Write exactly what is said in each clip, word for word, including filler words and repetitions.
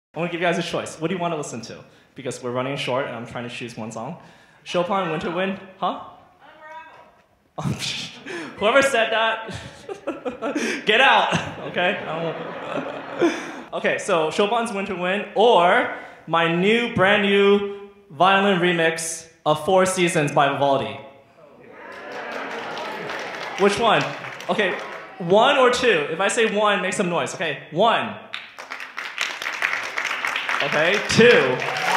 I'm gonna give you guys a choice. What do you want to listen to? Because we're running short and I'm trying to choose one song. Chopin, Winter Wind, huh? Unravel. Whoever said that, get out, okay? I don't... Okay, so Chopin's Winter Wind or my new, brand new violin remix of Four Seasons by Vivaldi. Which one? Okay, one or two? If I say one, make some noise. Okay, one. Okay, two.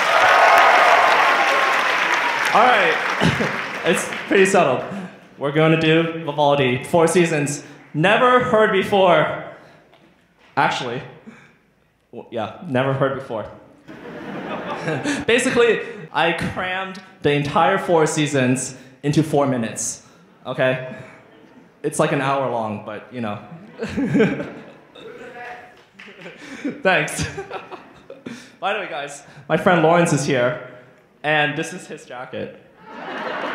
All right, it's pretty settled. We're going to do Vivaldi, Four Seasons. Never heard before. Actually, well, yeah, never heard before. Basically, I crammed the entire Four Seasons into four minutes, okay? It's like an hour long, but you know. Thanks. By the way, guys, my friend Lawrence is here, and this is his jacket.